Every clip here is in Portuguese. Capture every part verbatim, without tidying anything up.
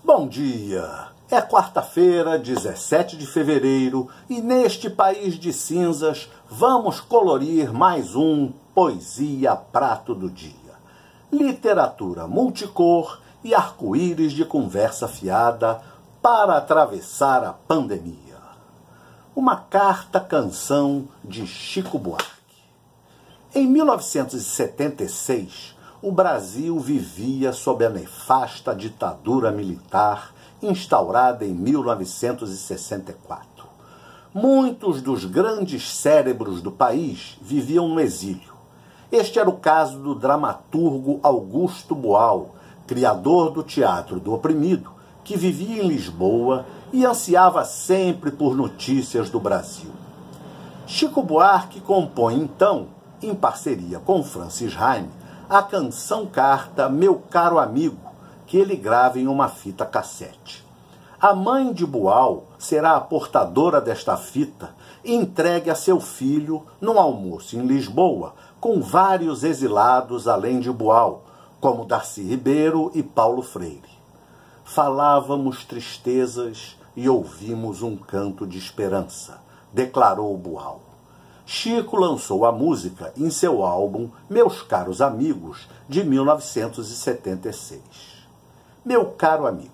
Bom dia! É quarta-feira, dezessete de fevereiro, e neste país de cinzas vamos colorir mais um Poesia Prato do Dia. Literatura multicor e arco-íris de conversa fiada para atravessar a pandemia. Uma carta-canção de Chico Buarque. Em mil novecentos e setenta e seis, o Brasil vivia sob a nefasta ditadura militar instaurada em mil novecentos e sessenta e quatro. Muitos dos grandes cérebros do país viviam no exílio. Este era o caso do dramaturgo Augusto Boal, criador do Teatro do Oprimido, que vivia em Lisboa e ansiava sempre por notícias do Brasil. Chico Buarque compõe, então, em parceria com Francis Raime, a canção carta Meu Caro Amigo, que ele grava em uma fita cassete. A mãe de Boal será a portadora desta fita e entregue a seu filho num almoço em Lisboa, com vários exilados além de Boal, como Darcy Ribeiro e Paulo Freire. Falávamos tristezas e ouvimos um canto de esperança, declarou Boal. Chico lançou a música em seu álbum Meus Caros Amigos, de mil novecentos e setenta e seis. Meu caro amigo.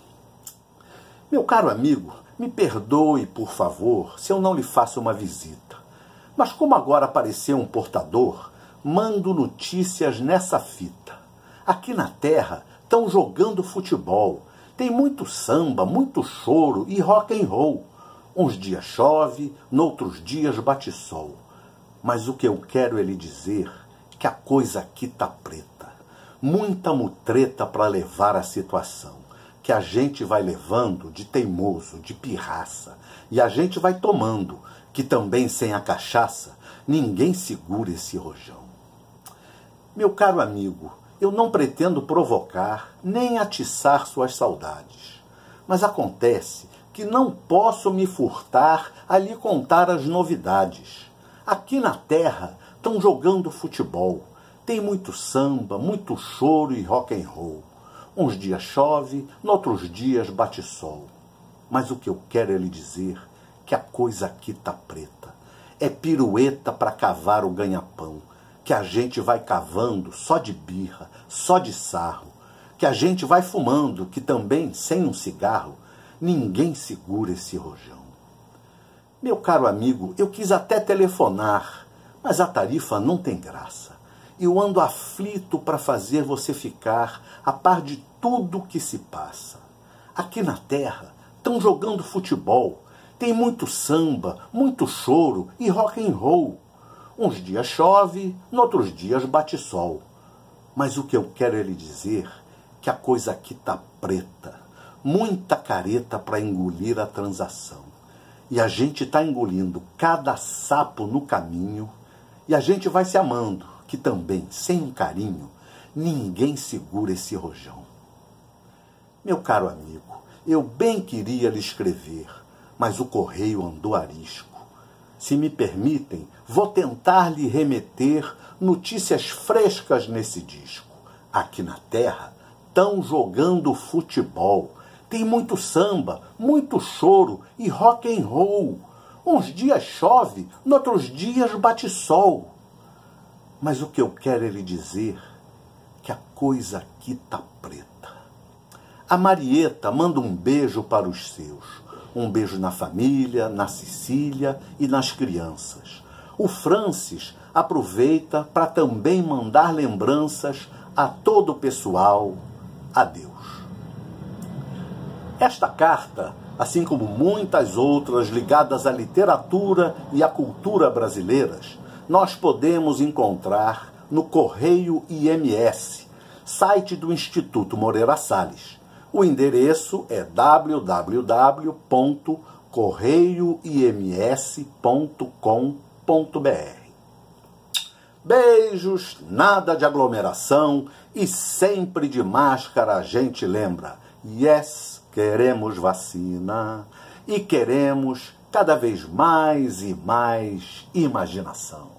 Meu caro amigo, me perdoe, por favor, se eu não lhe faço uma visita. Mas como agora apareceu um portador, mando notícias nessa fita. Aqui na terra estão jogando futebol. Tem muito samba, muito choro e rock and roll. Uns dias chove, noutros dias bate sol. Mas o que eu quero é lhe dizer que a coisa aqui tá preta. Muita mutreta para levar a situação, que a gente vai levando de teimoso, de pirraça, e a gente vai tomando, que também sem a cachaça ninguém segura esse rojão. Meu caro amigo, eu não pretendo provocar nem atiçar suas saudades, mas acontece que não posso me furtar a lhe contar as novidades. Aqui na terra estão jogando futebol. Tem muito samba, muito choro e rock and roll. Uns dias chove, noutros dias bate sol. Mas o que eu quero é lhe dizer que a coisa aqui tá preta. É pirueta para cavar o ganha-pão, que a gente vai cavando só de birra, só de sarro, que a gente vai fumando, que também, sem um cigarro, ninguém segura esse rojão. Meu caro amigo, eu quis até telefonar, mas a tarifa não tem graça. Eu ando aflito para fazer você ficar a par de tudo que se passa. Aqui na terra estão jogando futebol. Tem muito samba, muito choro e rock and roll. Uns dias chove, noutros dias bate sol. Mas o que eu quero é lhe dizer que a coisa aqui tá preta. Muita careta para engolir a transação. E a gente está engolindo cada sapo no caminho, e a gente vai se amando, que também, sem um carinho, ninguém segura esse rojão. Meu caro amigo, eu bem queria lhe escrever, mas o correio andou arisco. Se me permitem, vou tentar lhe remeter notícias frescas nesse disco. Aqui na terra estão jogando futebol. Tem muito samba, muito choro e rock and roll. Uns dias chove, noutros dias bate sol. Mas o que eu quero é lhe dizer que a coisa aqui tá preta. A Marieta manda um beijo para os seus. Um beijo na família, na Cecília e nas crianças. O Francis aproveita para também mandar lembranças a todo o pessoal. Adeus. Esta carta, assim como muitas outras ligadas à literatura e à cultura brasileiras, nós podemos encontrar no Correio I M S, site do Instituto Moreira Salles. O endereço é w w w ponto correio i m s ponto com ponto b r. Beijos, nada de aglomeração e sempre de máscara a gente lembra. Yes! Queremos vacina e queremos cada vez mais e mais imaginação.